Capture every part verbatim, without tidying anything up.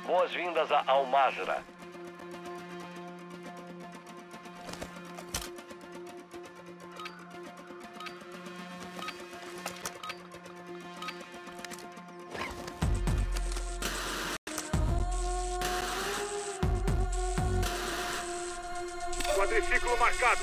Boas-vindas a Al-Mazrah. Quadriciclo marcado.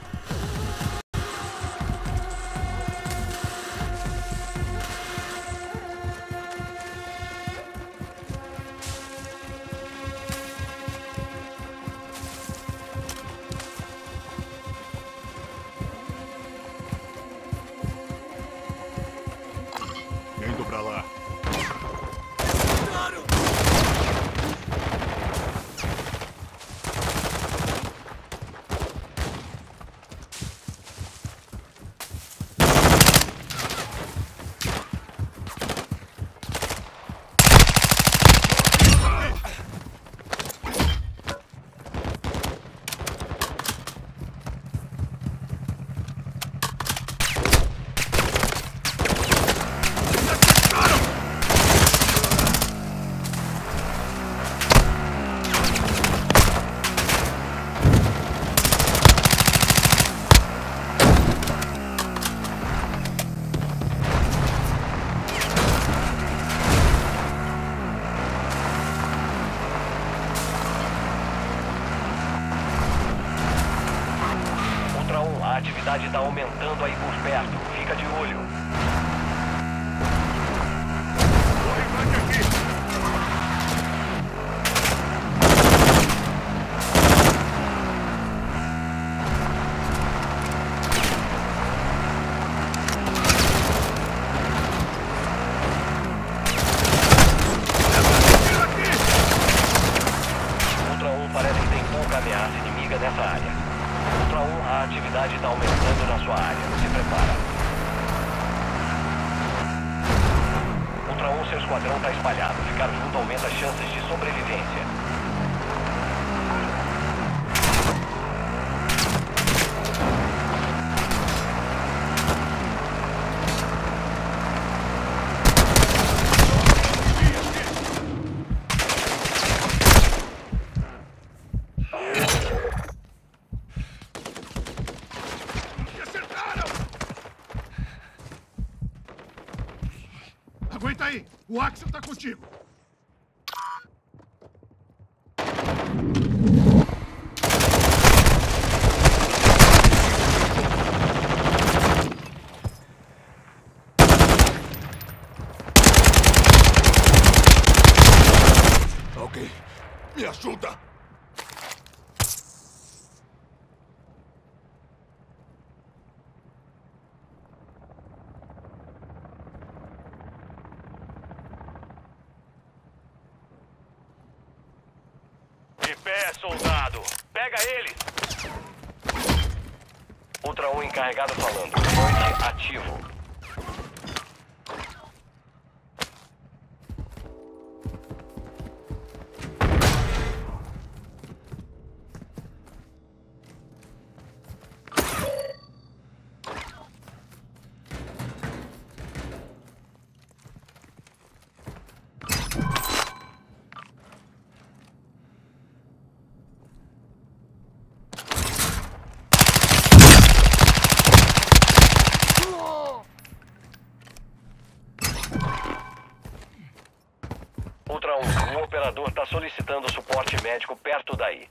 Indo pra lá. A atividade está aumentando aí por perto. Fica de olho. Ultra um parece que tem pouca ameaça inimiga nessa área. Ultra um, a atividade está aumentando na sua área. Se prepara. Ultra um, seu esquadrão está espalhado. Ficar junto aumenta as chances de sobrevivência. Aguenta aí! O Axel tá contigo! Ok. Me ajuda! De pé, soldado! Pega eles! Ultra um encarregado falando. Noite ativo. Ultra um, um operador está solicitando suporte médico perto daí.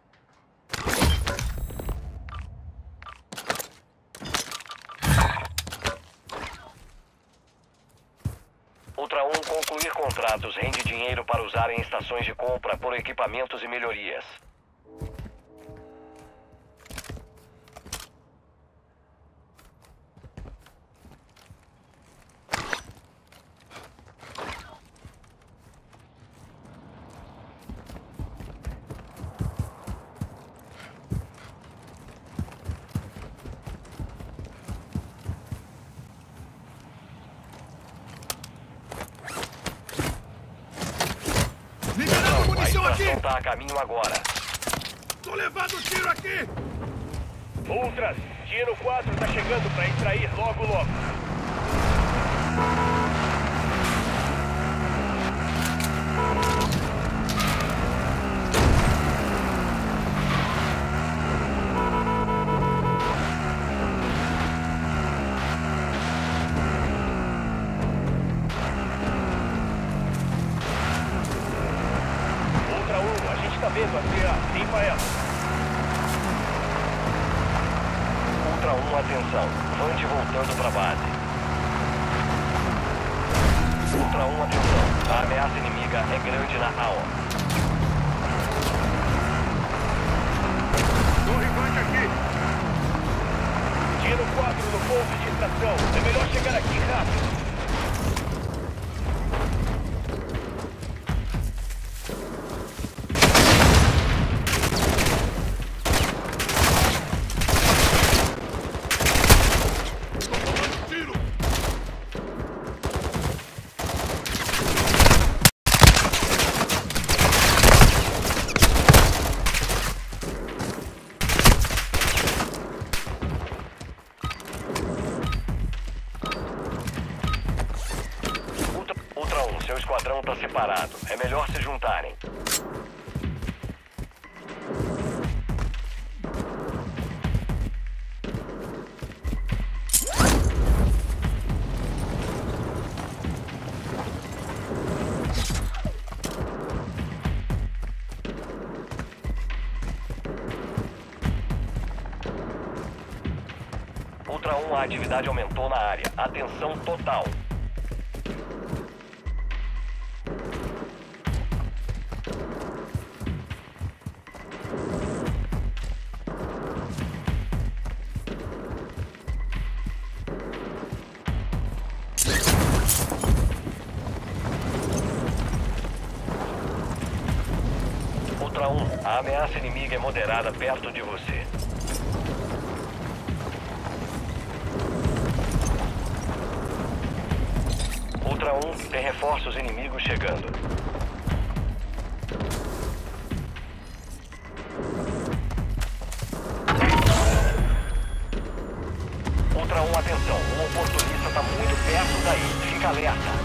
Ultra um, concluir contratos rende dinheiro para usar em estações de compra por equipamentos e melhorias. Liberando munição aqui! Tá a caminho agora. Tô levando tiro aqui! Ultras, Dino quatro tá chegando pra extrair logo logo. tá vendo a T A? Limpa ela. Ultra um, atenção. Vande voltando para base. Ultra um, atenção. A ameaça inimiga é grande na A O. Torre Vande aqui. Dino quatro no ponto de extração. É melhor chegar aqui rápido. Seu esquadrão está separado. É melhor se juntarem. Ultra um, a atividade aumentou na área. Atenção total. Ultra um, a ameaça inimiga é moderada perto de você. Ultra um, tem reforços inimigos chegando. Ultra um, atenção. Um oportunista está muito perto daí. Fica alerta.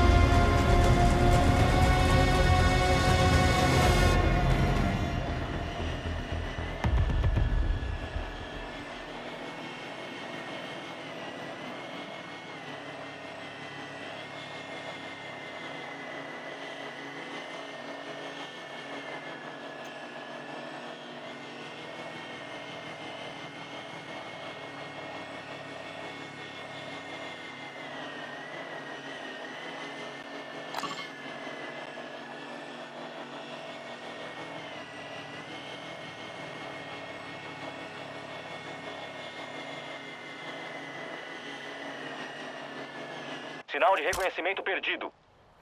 Sinal de reconhecimento perdido.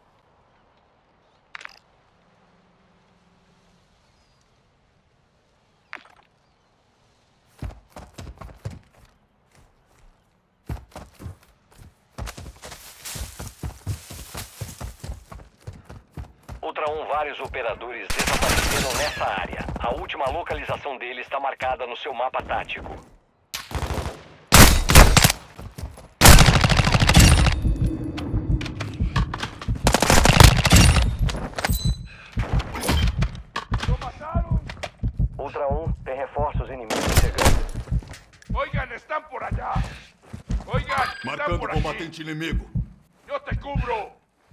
Ultra um, vários operadores desapareceram nessa área. A última localização deles está marcada no seu mapa tático. Ultra um, tem reforços inimigos chegando. Oigan, están por allá. Oigan, están Marcando por aquí. combatente inimigo. Yo te cubro.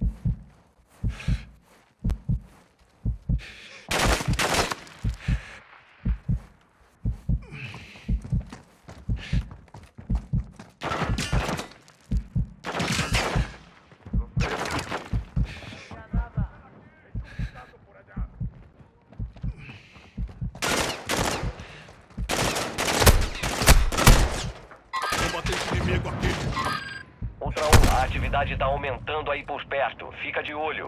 Combatente inimigo aqui. Ultra um, a atividade está aumentando aí por perto. Fica de olho.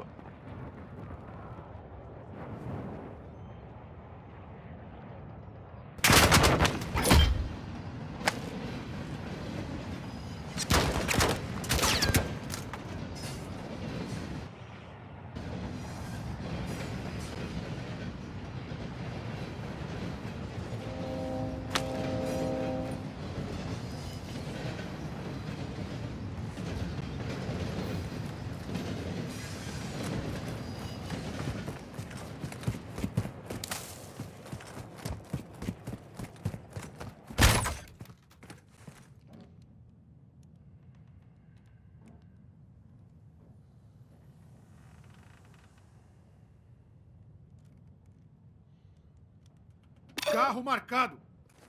Carro marcado.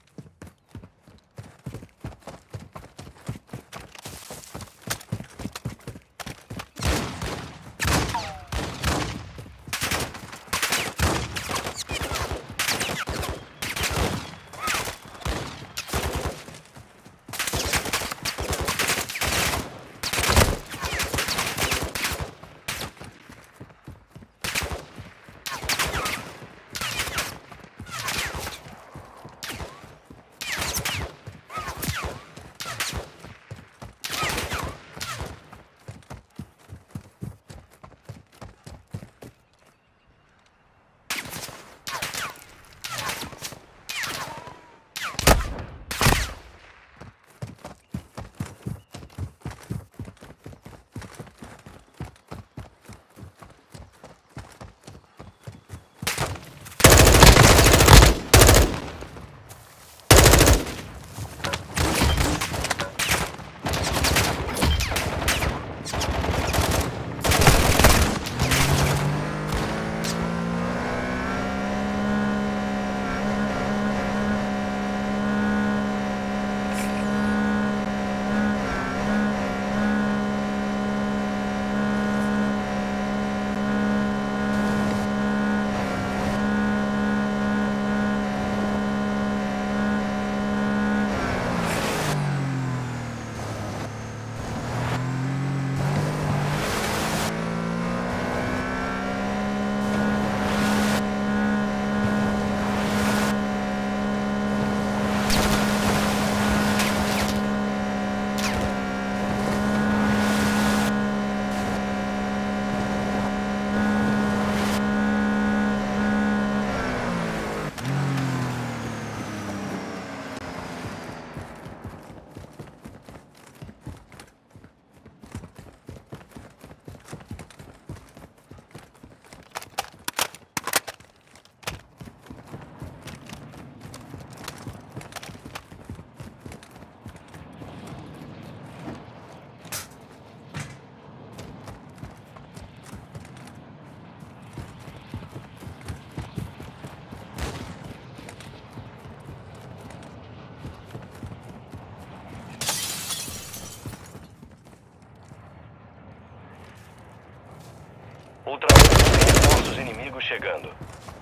Ultra um, reforços inimigos chegando.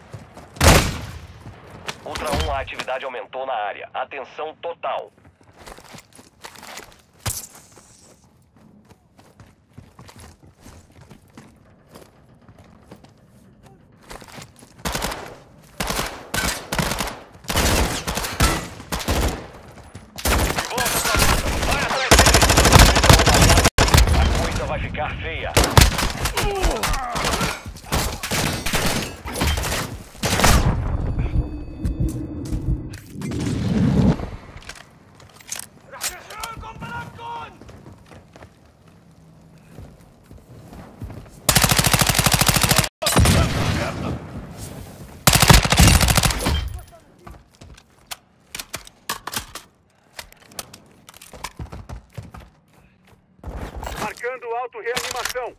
Ultra um, a atividade aumentou na área. Atenção total. Vai atrás dele! A coisa vai ficar feia. Marcando auto-reanimação.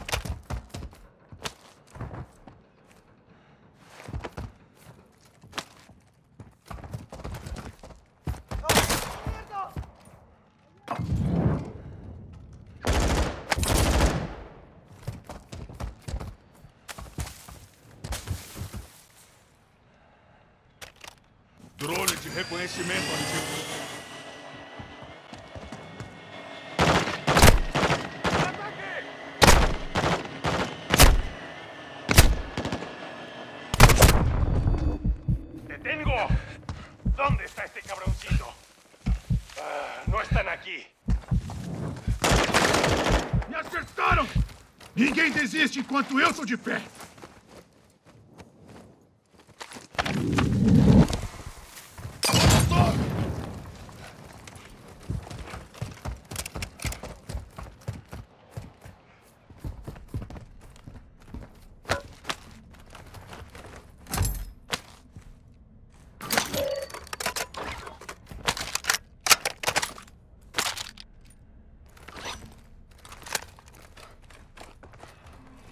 Drone de reconhecimento ativo. ¿Dónde está este cabroncito? Ah, no están aquí. Me acertaram! Ninguém desiste enquanto eu estou de pé.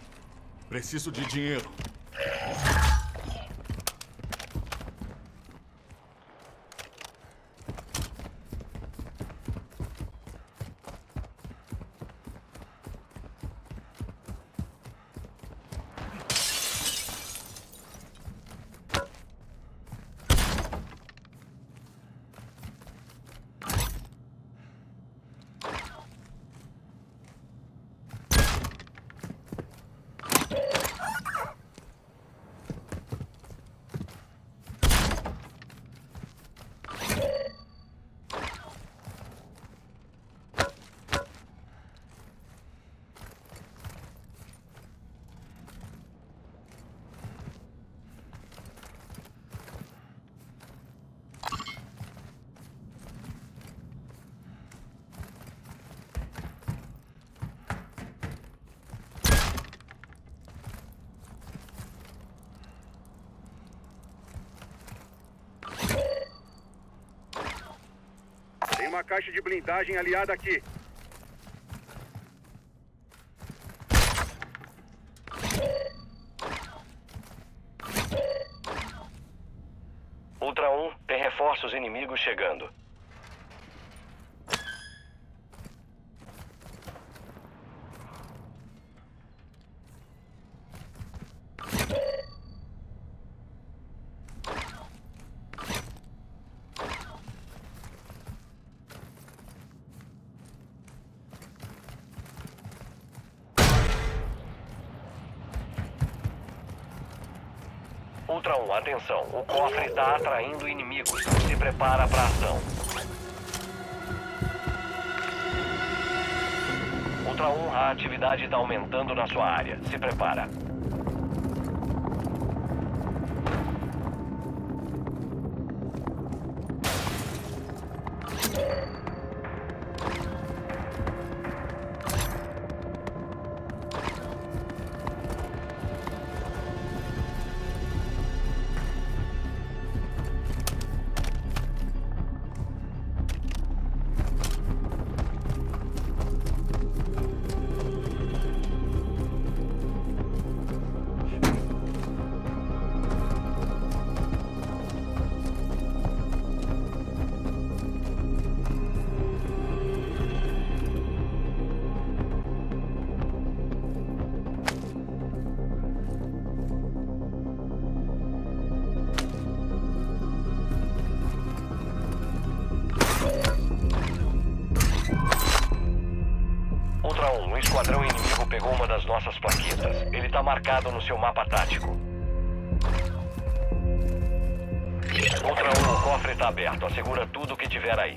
Preciso de dinheiro. uma caixa de blindagem aliada aqui. Ultra um, tem reforços inimigos chegando. Ultra um, atenção. O cofre está atraindo inimigos. Se prepara para a ação. Ultra um, a atividade está aumentando na sua área. Se prepara. Um esquadrão inimigo pegou uma das nossas plaquetas. Ele está marcado no seu mapa tático. Ultra um, o cofre está aberto. Assegura tudo o que tiver aí.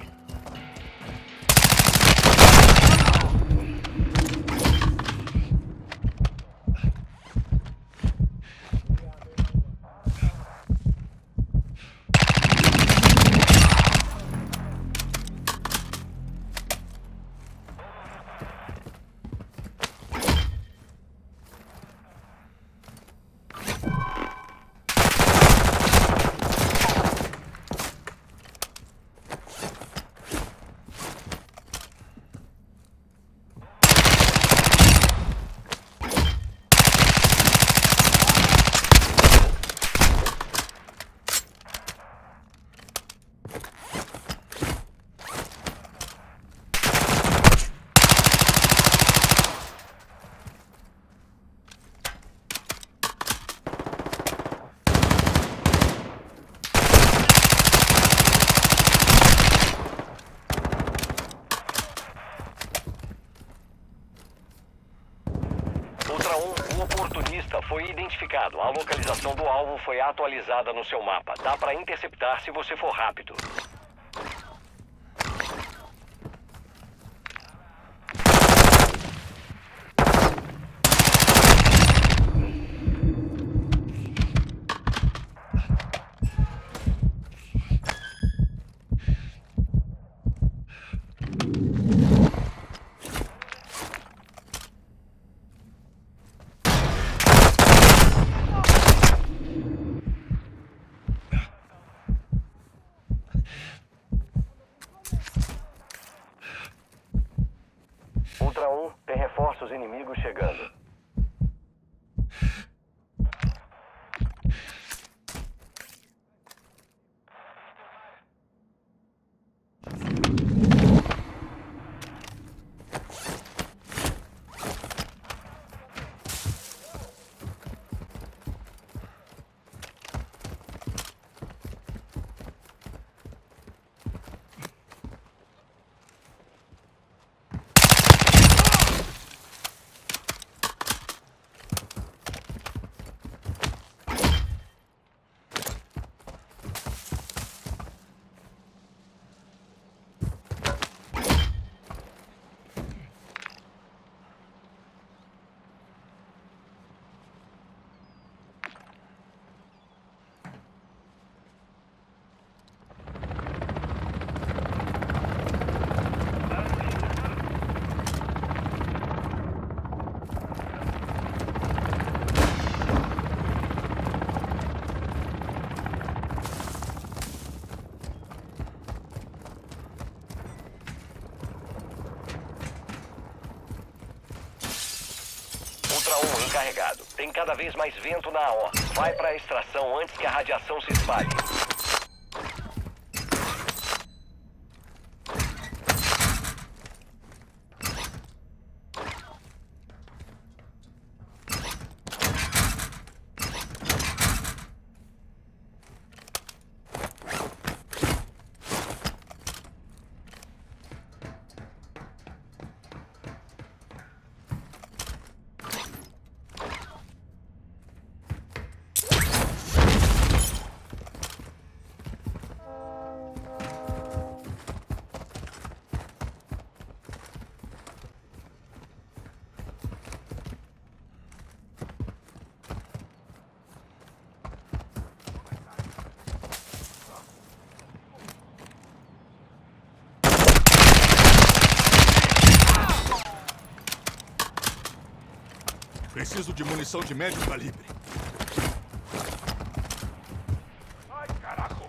Ultra um, o oportunista foi identificado. A localização do alvo foi atualizada no seu mapa. Dá para interceptar se você for rápido. Ultra um, tem reforços inimigos chegando. Ultra um encarregado. Tem cada vez mais vento na A O. Vai para a extração antes que a radiação se espalhe. Preciso de munição de médio calibre. Ai, carajo!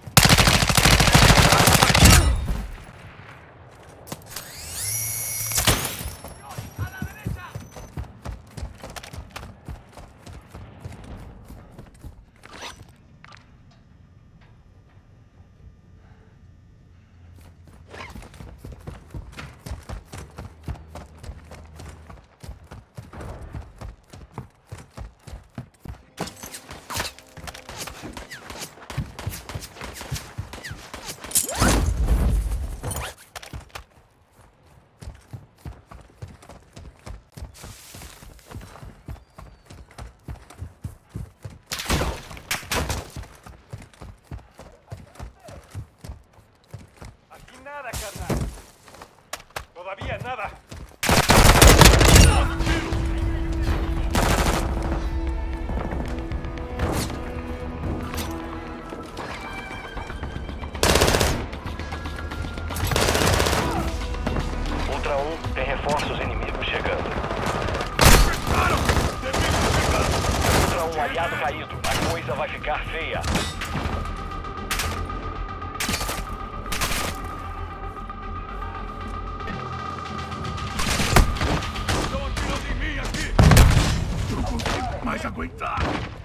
Nada, carnal. Todavía nada. Ultra um, tem reforços inimigos chegando. Ultra um, aliado caído. A coisa vai ficar feia. Mais aguentar!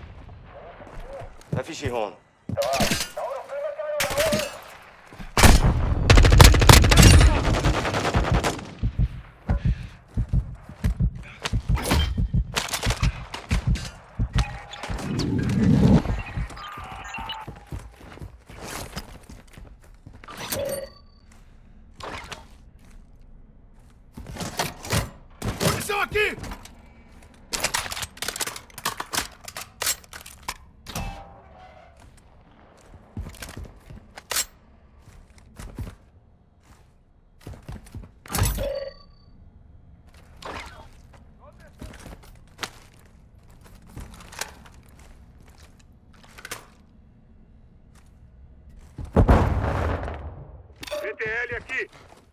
F X Ron. Munição aqui! C T L aqui!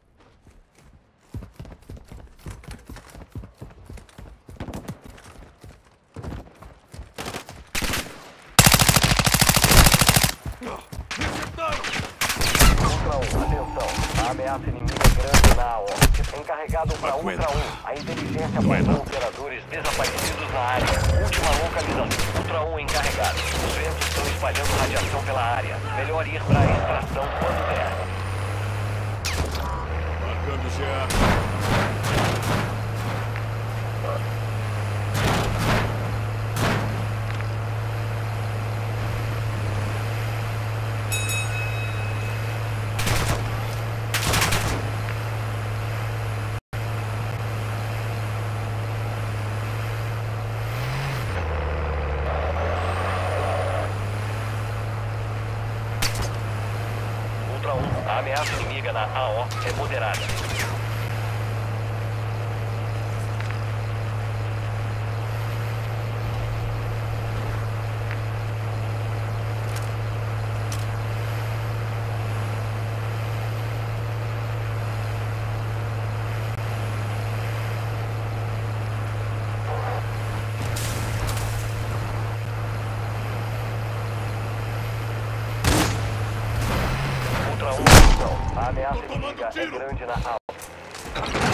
Ultra um, atenção. A ameaça inimiga grande na A O. Encarregado para Ultra um. A inteligência apontou operadores desaparecidos na área. Última localização. Ultra um encarregado. Os ventos estão espalhando radiação pela área. Melhor ir para a extração quando der. Marcando G A. A ameaça inimiga na A O é moderada. A ameaça inimiga é grande na A O.